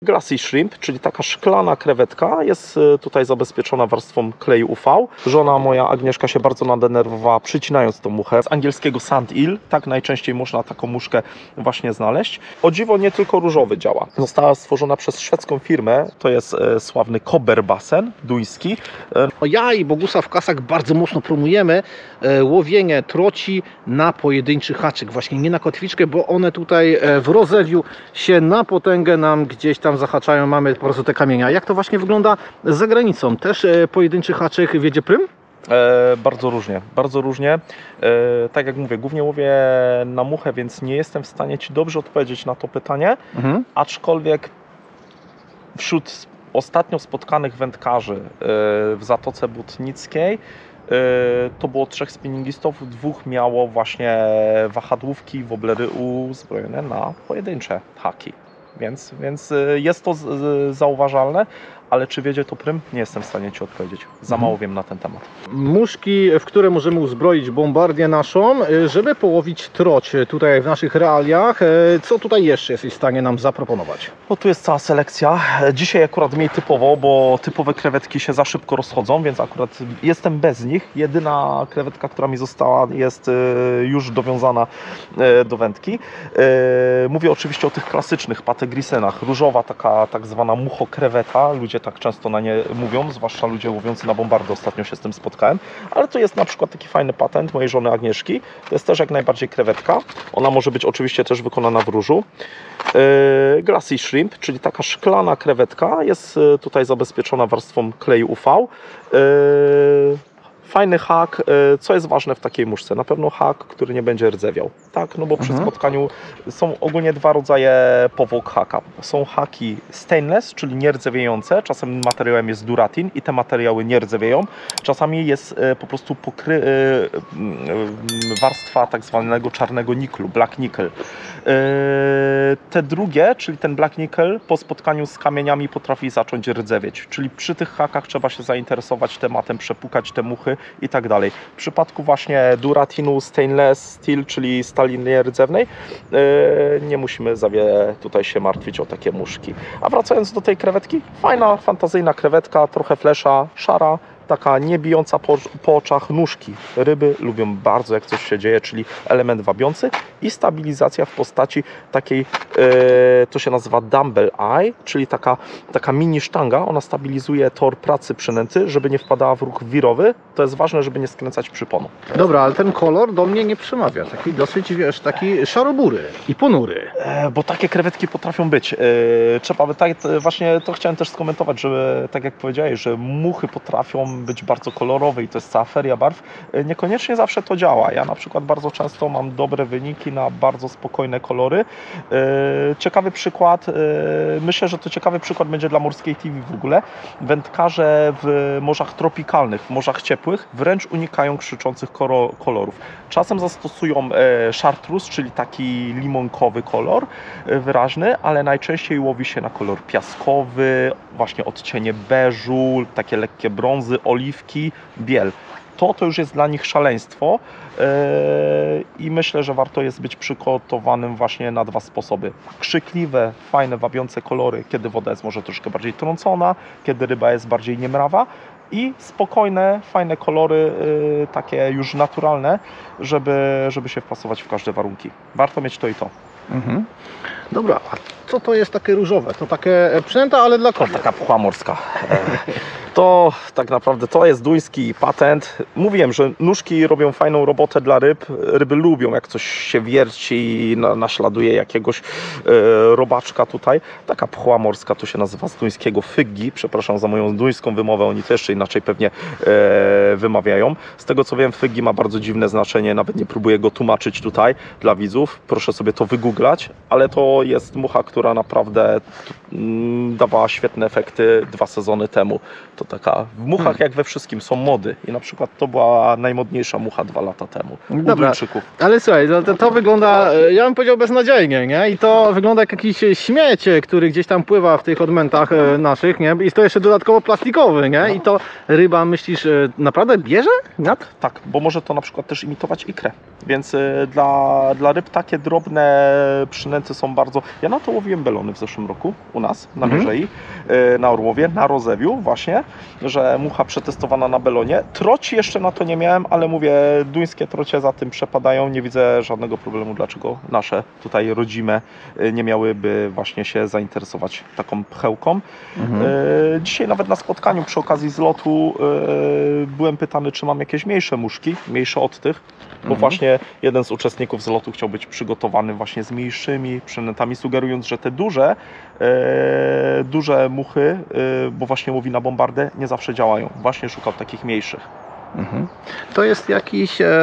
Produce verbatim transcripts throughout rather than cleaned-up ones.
Glassy Shrimp, czyli taka szklana krewetka, jest tutaj zabezpieczona warstwą kleju U V. Żona moja Agnieszka się bardzo nadenerwowała, przycinając tą muchę. Z angielskiego sand eel, tak najczęściej można taką muszkę właśnie znaleźć. O dziwo nie tylko różowy działa. Została stworzona przez szwedzką firmę, to jest e, sławny Kobberbassen duński. E, Ja i Bogusa w Kasach bardzo mocno promujemy e, łowienie troci na pojedynczy haczyk, właśnie nie na kotwiczkę, bo one tutaj e, w rozewiu się na potęgę nam gdzieś tam zahaczają, mamy po prostu te kamienia. Jak to właśnie wygląda za granicą? Też e, pojedynczy haczyk wiedzie prym? E, bardzo różnie, bardzo różnie. E, tak jak mówię, głównie łowię na muchę, więc nie jestem w stanie Ci dobrze odpowiedzieć na to pytanie, mhm. aczkolwiek wśród ostatnio spotkanych wędkarzy e, w Zatoce Błotnickiej e, to było trzech spinningistów, dwóch miało właśnie wahadłówki, woblery uzbrojone na pojedyncze haki. Więc, więc jest to zauważalne, ale czy wiedzie to prym? Nie jestem w stanie Ci odpowiedzieć. Za mało wiem na ten temat. Muszki, w które możemy uzbroić bombardię naszą, żeby połowić troć tutaj w naszych realiach. Co tutaj jeszcze jesteś w stanie nam zaproponować? No tu jest cała selekcja. Dzisiaj akurat mniej typowo, bo typowe krewetki się za szybko rozchodzą, więc akurat jestem bez nich. Jedyna krewetka, która mi została, jest już dowiązana do wędki. Mówię oczywiście o tych klasycznych pategrisenach. Różowa, taka tak zwana muchokreweta. Ludzie tak często na nie mówią, zwłaszcza ludzie łowiący na bombardę, ostatnio się z tym spotkałem, ale to jest na przykład taki fajny patent mojej żony Agnieszki, to jest też jak najbardziej krewetka, ona może być oczywiście też wykonana w różu. Yy, Glassy Shrimp, czyli taka szklana krewetka, jest tutaj zabezpieczona warstwą kleju U V. Yy, Fajny hak, co jest ważne w takiej muszce? Na pewno hak, który nie będzie rdzewiał, tak? No bo przy mhm. spotkaniu są ogólnie dwa rodzaje powłok haka. Są haki stainless, czyli nierdzewiejące, czasem materiałem jest duratin i te materiały nie rdzewieją. Czasami jest po prostu pokry... warstwa tak zwanego czarnego niklu, black nickel. Te drugie, czyli ten black nickel, po spotkaniu z kamieniami potrafi zacząć rdzewieć, czyli przy tych hakach trzeba się zainteresować tematem, przepukać te muchy i tak dalej. W przypadku właśnie duratinu, stainless steel, czyli stali nierdzewnej, nie musimy za wiele tutaj się martwić o takie muszki. A wracając do tej krewetki, fajna, fantazyjna krewetka, trochę flesza, szara, taka nie bijąca po, po oczach nóżki. Ryby lubią bardzo, jak coś się dzieje, czyli element wabiący i stabilizacja w postaci takiej, e, to się nazywa dumbbell eye, czyli taka, taka mini sztanga. Ona stabilizuje tor pracy przynęty, żeby nie wpadała w ruch wirowy. To jest ważne, żeby nie skręcać przyponu. Dobra, ale ten kolor do mnie nie przemawia. Taki dosyć, wiesz, taki szarobury i ponury. E, bo takie krewetki potrafią być. E, trzeba by tak, właśnie to chciałem też skomentować, że tak jak powiedziałeś, że muchy potrafią być bardzo kolorowe i to jest cała feria barw, niekoniecznie zawsze to działa. Ja na przykład bardzo często mam dobre wyniki na bardzo spokojne kolory. Ciekawy przykład, myślę, że to ciekawy przykład będzie dla Morskiej T V w ogóle. Wędkarze w morzach tropikalnych, w morzach ciepłych wręcz unikają krzyczących kolorów. Czasem zastosują chartreuse, czyli taki limonkowy kolor wyraźny, ale najczęściej łowi się na kolor piaskowy, właśnie odcienie beżu, takie lekkie brązy, oliwki, biel. To to już jest dla nich szaleństwo yy, i myślę, że warto jest być przygotowanym właśnie na dwa sposoby. Krzykliwe, fajne, wabiące kolory, kiedy woda jest może troszkę bardziej trącona, kiedy ryba jest bardziej niemrawa, i spokojne, fajne kolory, yy, takie już naturalne, żeby, żeby się wpasować w każde warunki. Warto mieć to i to. Mhm. Dobra, a co to jest takie różowe? To takie przynęta, ale dla kobiet. Taka pchła morska. To tak naprawdę to jest duński patent. Mówiłem, że nóżki robią fajną robotę dla ryb. Ryby lubią, jak coś się wierci i na, naśladuje jakiegoś e, robaczka tutaj. Taka pchła morska, to się nazywa z duńskiego fyggi. Przepraszam za moją duńską wymowę, oni to jeszcze inaczej pewnie e, wymawiają. Z tego co wiem, fyggi ma bardzo dziwne znaczenie, nawet nie próbuję go tłumaczyć tutaj dla widzów. Proszę sobie to wygooglać, ale to jest mucha, która naprawdę mm, dawała świetne efekty dwa sezony temu. To taka, w muchach hmm. jak we wszystkim są mody i na przykład to była najmodniejsza mucha dwa lata temu. Dobra, ale słuchaj, to, to wygląda, ja bym powiedział beznadziejnie, nie? I to wygląda jak jakiś śmieć, który gdzieś tam pływa w tych odmętach naszych, nie? I to jeszcze dodatkowo plastikowy, nie? I to ryba, myślisz, naprawdę bierze? Nad? Tak, bo może to na przykład też imitować ikrę, więc dla, dla ryb takie drobne przynęty są bardzo... Ja na to łowiłem belony w zeszłym roku u nas na Mhm. Mierzei, y, na Orłowie, na Rozewiu właśnie, że mucha przetestowana na belonie. Troci jeszcze na to nie miałem, ale mówię, duńskie trocie za tym przepadają, nie widzę żadnego problemu, dlaczego nasze tutaj rodzime y, nie miałyby właśnie się zainteresować taką pchełką. Mhm. Y, Dzisiaj nawet na spotkaniu przy okazji zlotu y, byłem pytany, czy mam jakieś mniejsze muszki, mniejsze od tych, bo Mhm. właśnie jeden z uczestników zlotu chciał być przygotowany właśnie z mniejszymi przynętami, sugerując, że te duże, e, duże muchy, e, bo właśnie łowi na bombardę, nie zawsze działają. Właśnie szukał takich mniejszych. Mhm. To jest jakiś e,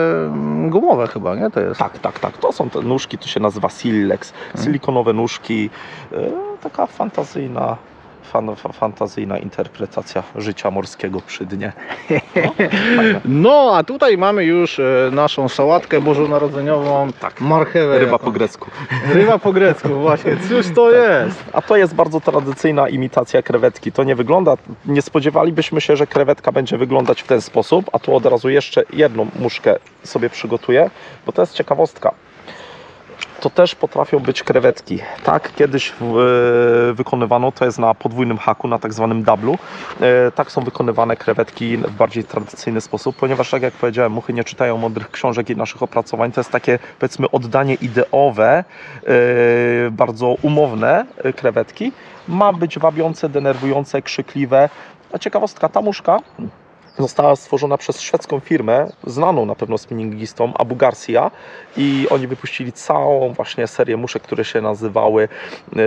gumowe chyba, nie? To jest. Tak, tak, tak. To są te nóżki, to się nazywa Sillex. Silikonowe nóżki, e, taka fantazyjna, fan, fa, fantazyjna interpretacja życia morskiego przy dnie. No, fajne. No, a tutaj mamy już e, naszą sałatkę bożonarodzeniową, Tak. marchewę. Ryba jaką- po grecku. Ryba po grecku, właśnie. Cóż to jest? A to jest bardzo tradycyjna imitacja krewetki. To nie wygląda, nie spodziewalibyśmy się, że krewetka będzie wyglądać w ten sposób, a tu od razu jeszcze jedną muszkę sobie przygotuję, bo to jest ciekawostka. To też potrafią być krewetki. Tak kiedyś w, wykonywano, to jest na podwójnym haku, na tak zwanym dublu. E, tak są wykonywane krewetki w bardziej tradycyjny sposób, ponieważ tak jak powiedziałem, muchy nie czytają mądrych książek i naszych opracowań. To jest takie, powiedzmy, oddanie ideowe, e, bardzo umowne e, krewetki. Ma być wabiące, denerwujące, krzykliwe. A ciekawostka, ta muszka została stworzona przez szwedzką firmę, znaną na pewno spinningistom, Abu Garcia, i oni wypuścili całą właśnie serię muszek, które się nazywały e,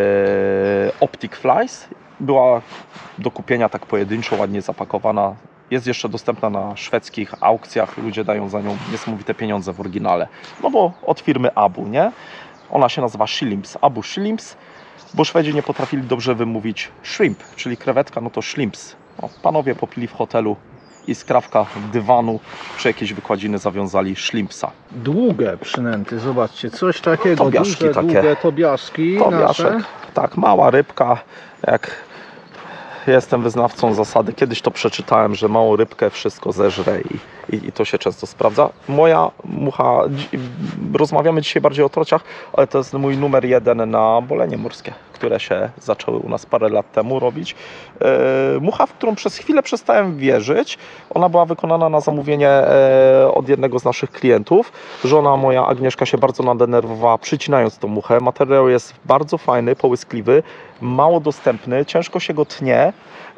Optic Flies. Była do kupienia tak pojedynczo, ładnie zapakowana. Jest jeszcze dostępna na szwedzkich aukcjach, ludzie dają za nią niesamowite pieniądze w oryginale. No bo od firmy Abu, nie? Ona się nazywa Shrimps, Abu Shrimps, bo Szwedzi nie potrafili dobrze wymówić shrimp, czyli krewetka, no to shrimps. No, panowie popili w hotelu i z krawka dywanu przy jakiejś wykładziny zawiązali szlimpsa. Długie przynęty, zobaczcie, coś takiego. Tobiaszki duże, takie. długie tobiaszki Tobiaszek, nasze. tak, mała rybka, jak jestem wyznawcą zasady, kiedyś to przeczytałem, że małą rybkę wszystko zeżre i, i, i to się często sprawdza. Moja mucha, dzi- rozmawiamy dzisiaj bardziej o trociach, ale to jest mój numer jeden na bolenie morskie, które się zaczęły u nas parę lat temu robić. E, mucha, w którą przez chwilę przestałem wierzyć, ona była wykonana na zamówienie e, od jednego z naszych klientów. Żona moja Agnieszka się bardzo nadenerwowała, przycinając tą muchę. Materiał jest bardzo fajny, połyskliwy, mało dostępny, ciężko się go tnie.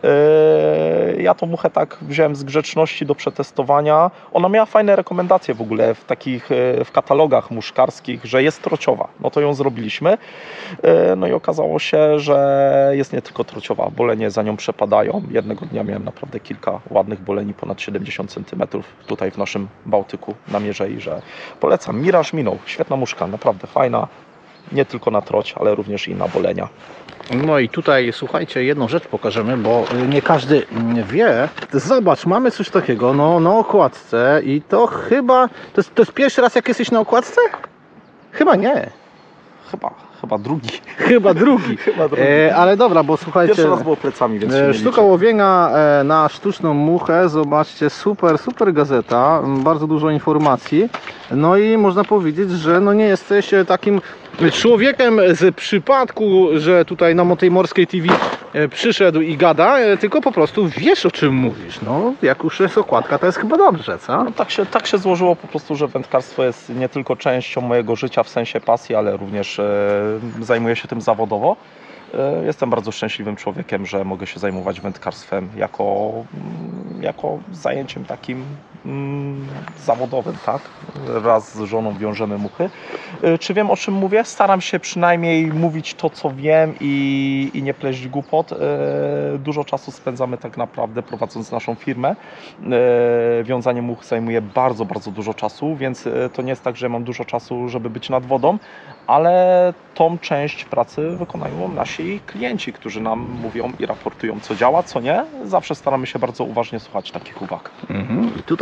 Yy, Ja tą muchę tak wziąłem z grzeczności do przetestowania. Ona miała fajne rekomendacje w ogóle w takich yy, w katalogach muszkarskich, że jest trociowa. No to ją zrobiliśmy. Yy, No i okazało się, że jest nie tylko trociowa. Bolenie za nią przepadają. Jednego dnia miałem naprawdę kilka ładnych boleni, ponad siedemdziesiąt centymetrów tutaj w naszym Bałtyku na Mierzei, że polecam. Miraż minął. Świetna muszka, naprawdę fajna. Nie tylko na troć, ale również i na bolenia. No i tutaj słuchajcie, jedną rzecz pokażemy, bo nie każdy wie. Zobacz, mamy coś takiego no, na okładce i to chyba, to jest, to jest pierwszy raz jak jesteś na okładce? Chyba nie. Chyba, chyba drugi. Chyba drugi. Chyba drugi. E, ale dobra, bo słuchajcie. Pierwszy raz było plecami, więc się E, nie Sztuka liczy. łowienia e, na sztuczną muchę, zobaczcie, super, super gazeta, m, bardzo dużo informacji. No i można powiedzieć, że no nie jesteś e, takim człowiekiem z przypadku, że tutaj na Motej Morskiej T V e, przyszedł i gada, e, tylko po prostu wiesz, o czym mówisz. No, jak już jest okładka, to jest chyba dobrze, co? No, tak, się, tak się złożyło po prostu, że wędkarstwo jest nie tylko częścią mojego życia w sensie pasji, ale również e, zajmuję się tym zawodowo. E, jestem bardzo szczęśliwym człowiekiem, że mogę się zajmować wędkarstwem jako, mm, jako zajęciem takim mm, zawodowym, tak? Raz z żoną wiążemy muchy. E, czy wiem, o czym mówię? Staram się przynajmniej mówić to, co wiem i, i nie pleść głupot. E, dużo czasu spędzamy tak naprawdę prowadząc naszą firmę. E, wiązanie much zajmuje bardzo, bardzo dużo czasu, więc e, to nie jest tak, że mam dużo czasu, żeby być nad wodą, ale tą część pracy wykonają nasi klienci, którzy nam mówią i raportują, co działa, co nie. Zawsze staramy się bardzo uważnie słuchać takich uwag. Mhm. I tutaj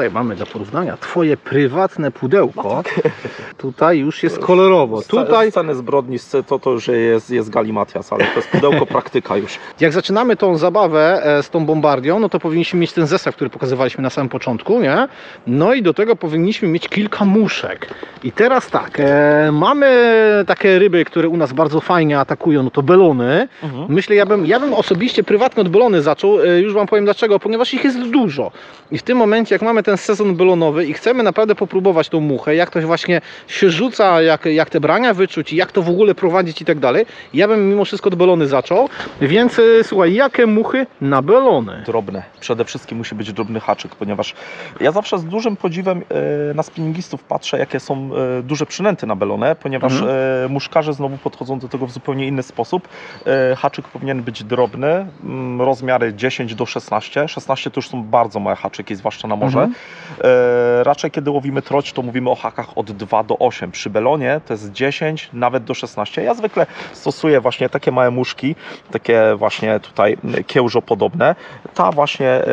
tutaj mamy do porównania twoje prywatne pudełko. Tutaj już jest kolorowo. Tutaj Sceny zbrodni to, to już jest, jest galimatias, ale to jest pudełko praktyka już. jak zaczynamy tą zabawę e, z tą bombardią, no to powinniśmy mieć ten zestaw, który pokazywaliśmy na samym początku, nie? No i do tego powinniśmy mieć kilka muszek. I teraz tak, e, mamy takie ryby, które u nas bardzo fajnie atakują, no to belony. Mhm. Myślę, ja bym, ja bym osobiście prywatnie od belony zaczął, e, już wam powiem dlaczego, ponieważ ich jest dużo. I w tym momencie, jak mamy ten sezon belonowy i chcemy naprawdę popróbować tą muchę, jak to właśnie się rzuca, jak, jak te brania wyczuć, jak to w ogóle prowadzić i tak dalej, ja bym mimo wszystko od belony zaczął. Więc e, słuchaj, jakie muchy na belony? Drobne. Przede wszystkim musi być drobny haczyk, ponieważ ja zawsze z dużym podziwem e, na spinningistów patrzę, jakie są e, duże przynęty na belonę, ponieważ Mhm. e, muszkarze znowu podchodzą do tego w zupełnie inny sposób. E, haczyk powinien być drobny, mm, rozmiary dziesięć do szesnastu. szesnaście to już są bardzo małe haczyki, zwłaszcza na morze. Mhm. E, raczej kiedy łowimy troć, to mówimy o hakach od dwa do ośmiu. Przy belonie to jest dziesięć, nawet do szesnastu. Ja zwykle stosuję właśnie takie małe muszki, takie właśnie tutaj kiełżopodobne. Ta właśnie e,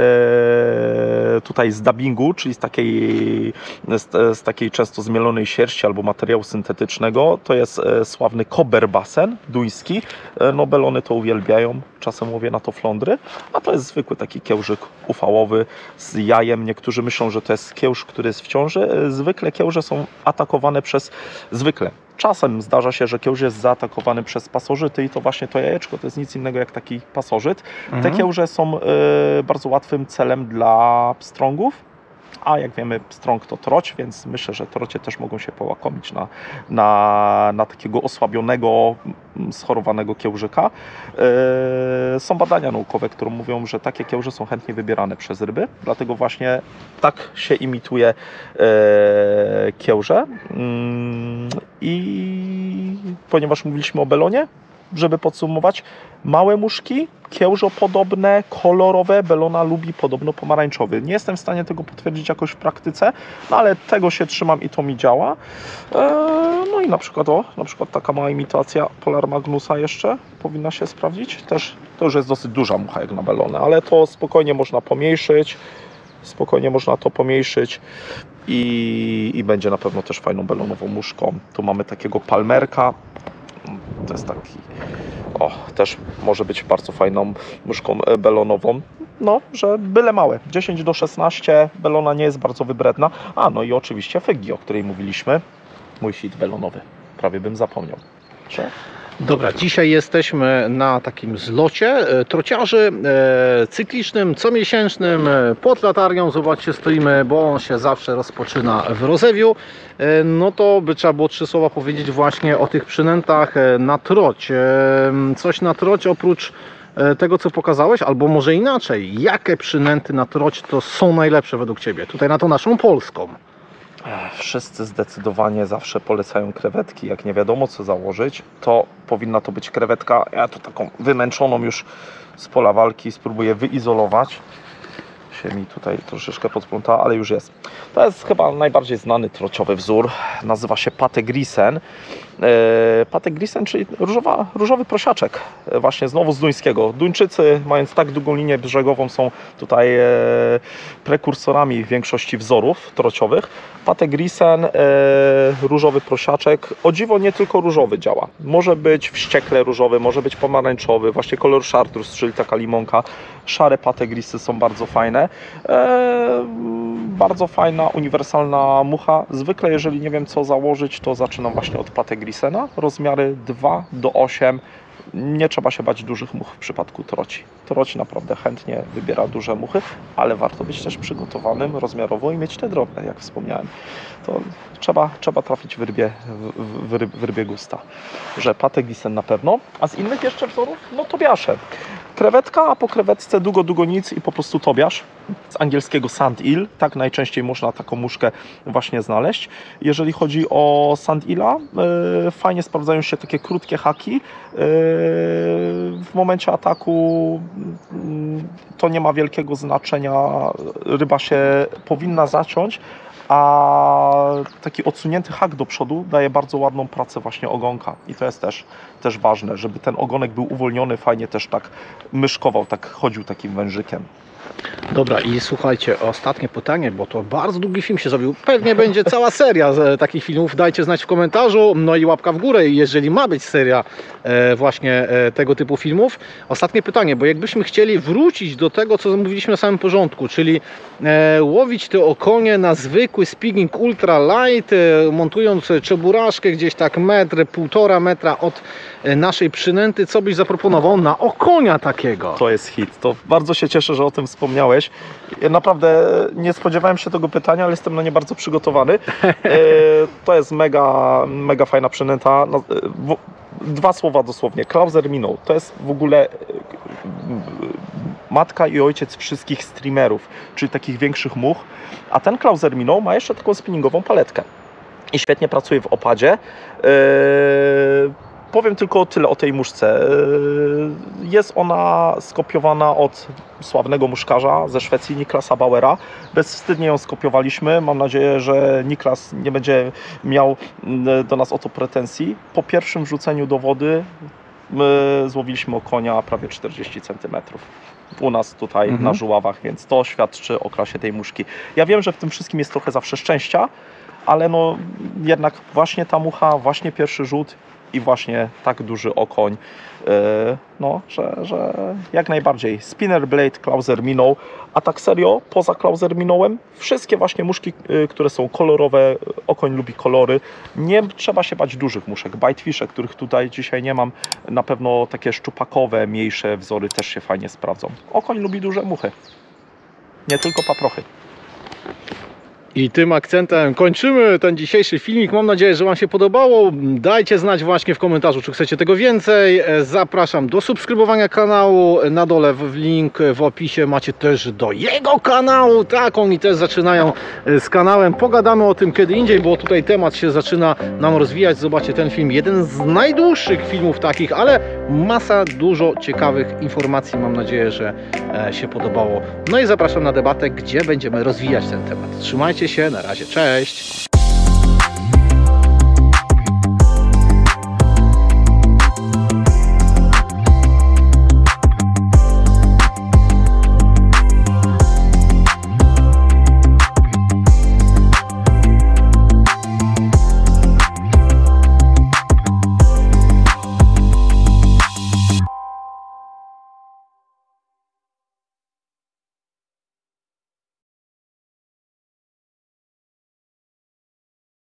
tutaj z dubbingu, czyli z takiej, z, z takiej często zmielonej sierści albo materiału syntetycznego, to jest e, sławny koberbasen duński. E, no belony to uwielbiają, czasem łowię na to flądry, a to jest zwykły taki kiełżyk ufałowy z jajem. Niektórzy myślą, że to jest kiełż, który jest w ciąży. E, zwykle kiełże są atakowane przez, zwykle, czasem zdarza się, że kiełż jest zaatakowany przez pasożyty i to właśnie to jajeczko to jest nic innego jak taki pasożyt. Mhm. Te kiełże są y, bardzo łatwym celem dla pstrągów, a jak wiemy pstrąg to troć, więc myślę, że trocie też mogą się połakomić na, na, na takiego osłabionego, schorowanego kiełżyka. Y, są badania naukowe, które mówią, że takie kiełże są chętnie wybierane przez ryby, dlatego właśnie tak się imituje y, kiełże. Mm, I ponieważ mówiliśmy o belonie, żeby podsumować, małe muszki, kiełżopodobne, kolorowe, belona lubi podobno pomarańczowy. Nie jestem w stanie tego potwierdzić jakoś w praktyce, no ale tego się trzymam i to mi działa. Eee, no i na przykład o, na przykład taka mała imitacja Polar Magnusa jeszcze powinna się sprawdzić. Też to już jest dosyć duża mucha jak na belonę, ale to spokojnie można pomniejszyć. Spokojnie można to pomniejszyć i, i będzie na pewno też fajną belonową muszką. Tu mamy takiego palmerka. To jest taki, o, też może być bardzo fajną muszką belonową. No, że byle małe. dziesięć do szesnastu, belona nie jest bardzo wybredna. A, no i oczywiście Fygi, o której mówiliśmy. Mój hit belonowy. Prawie bym zapomniał. Że... Dobra, dzisiaj jesteśmy na takim zlocie e, trociarzy e, cyklicznym, comiesięcznym, e, pod latarnią. Zobaczcie, stoimy, bo on się zawsze rozpoczyna w Rozewiu. E, no to by trzeba było trzy słowa powiedzieć właśnie o tych przynętach e, na troć. E, coś na troć oprócz e, tego, co pokazałeś, albo może inaczej. Jakie przynęty na troć to są najlepsze według Ciebie? Tutaj na tą naszą polską. Wszyscy zdecydowanie zawsze polecają krewetki. Jak nie wiadomo co założyć, to powinna to być krewetka. Ja to taką wymęczoną już z pola walki spróbuję wyizolować. Się mi tutaj troszeczkę podplątała, ale już jest. To jest chyba najbardziej znany trociowy wzór. Nazywa się Pategrisen. E, Pategrisen, czyli różowa, różowy prosiaczek. E, właśnie znowu z duńskiego. Duńczycy, mając tak długą linię brzegową, są tutaj e, prekursorami większości wzorów trociowych. Pategrisen, e, różowy prosiaczek. O dziwo nie tylko różowy działa. Może być wściekle różowy, może być pomarańczowy. Właśnie kolor chartreuse, czyli taka limonka. Szare pategrisy są bardzo fajne. E, bardzo fajna, uniwersalna mucha. Zwykle jeżeli nie wiem co założyć, to zaczynam właśnie od Pategrisena. Rozmiary dwa do ośmiu. Nie trzeba się bać dużych much w przypadku troci. Troci naprawdę chętnie wybiera duże muchy, ale warto być też przygotowanym rozmiarowo i mieć te drobne, jak wspomniałem. To trzeba, trzeba trafić w rybie, w, w, ryb, w rybie gusta. Że Pategrisen na pewno. A z innych jeszcze wzorów? No tobiasze. Krewetka, a po krewetce długo, długo nic i po prostu tobiasz. Z angielskiego sand eel. Tak najczęściej można taką muszkę właśnie znaleźć. Jeżeli chodzi o sand eela, yy, fajnie sprawdzają się takie krótkie haki. Yy, w momencie ataku yy, to nie ma wielkiego znaczenia. Ryba się powinna zaciąć, a taki odsunięty hak do przodu daje bardzo ładną pracę właśnie ogonka i to jest też, też ważne, żeby ten ogonek był uwolniony, fajnie też tak myszkował, tak chodził takim wężykiem. Dobra, i słuchajcie, ostatnie pytanie, bo to bardzo długi film się zrobił. Pewnie będzie cała seria z takich filmów. Dajcie znać w komentarzu, no i łapka w górę, jeżeli ma być seria e, właśnie e, tego typu filmów. Ostatnie pytanie, bo jakbyśmy chcieli wrócić do tego, co mówiliśmy na samym porządku, czyli e, łowić te okonie na zwykły spinning ultra light, e, montując czeburaszkę gdzieś tak metr, półtora metra od e, naszej przynęty, co byś zaproponował na okonia takiego? To jest hit. To bardzo się cieszę, że o tym wspomniałeś. Ja naprawdę nie spodziewałem się tego pytania, ale jestem na nie bardzo przygotowany. E, to jest mega, mega fajna przynęta. No, e, w, dwa słowa dosłownie. Klauser Minnow to jest w ogóle e, matka i ojciec wszystkich streamerów, czyli takich większych much. A ten Klauser Minnow ma jeszcze taką spinningową paletkę. I świetnie pracuje w opadzie. E, Powiem tylko tyle o tej muszce. Jest ona skopiowana od sławnego muszkarza ze Szwecji, Niklasa Bauera. Bezwstydnie ją skopiowaliśmy. Mam nadzieję, że Niklas nie będzie miał do nas o to pretensji. Po pierwszym wrzuceniu do wody my złowiliśmy okonia prawie czterdzieści centymetrów. U nas tutaj mhm. na żuławach, więc to świadczy o klasie tej muszki. Ja wiem, że w tym wszystkim jest trochę zawsze szczęścia, ale no jednak właśnie ta mucha, właśnie pierwszy rzut i właśnie tak duży okoń, no, że, że jak najbardziej. Spinner Blade, Klauser Minnow, a tak serio, poza Klauser Minnowem, wszystkie właśnie muszki, które są kolorowe, okoń lubi kolory, nie trzeba się bać dużych muszek. Bitefishe, których tutaj dzisiaj nie mam, na pewno takie szczupakowe, mniejsze wzory też się fajnie sprawdzą. Okoń lubi duże muchy, nie tylko paprochy. I tym akcentem kończymy ten dzisiejszy filmik. Mam nadzieję, że Wam się podobało. Dajcie znać właśnie w komentarzu, czy chcecie tego więcej. Zapraszam do subskrybowania kanału. Na dole w link w opisie macie też do jego kanału. Tak, oni też zaczynają z kanałem. Pogadamy o tym kiedy indziej, bo tutaj temat się zaczyna nam rozwijać. Zobaczcie ten film. Jeden z najdłuższych filmów takich, ale masa dużo ciekawych informacji. Mam nadzieję, że się podobało. No i zapraszam na debatę, gdzie będziemy rozwijać ten temat. Trzymajcie się, na razie, cześć!